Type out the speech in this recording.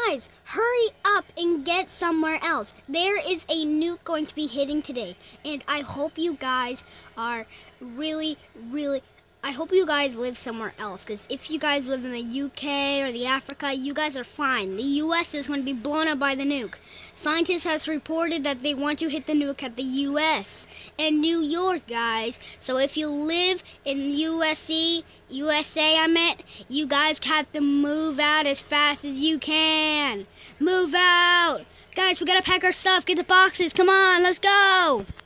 Guys, hurry up and get somewhere else. There is a nuke going to be hitting today, and I hope you guys are I hope you guys live somewhere else, because if you guys live in the UK or the Africa, you guys are fine. The US is going to be blown up by the nuke. Scientists has reported that they want to hit the nuke at the US and New York, guys. So if you live in USA, you guys have to move out as fast as you can. Move out! Guys, we gotta pack our stuff, get the boxes, come on, let's go!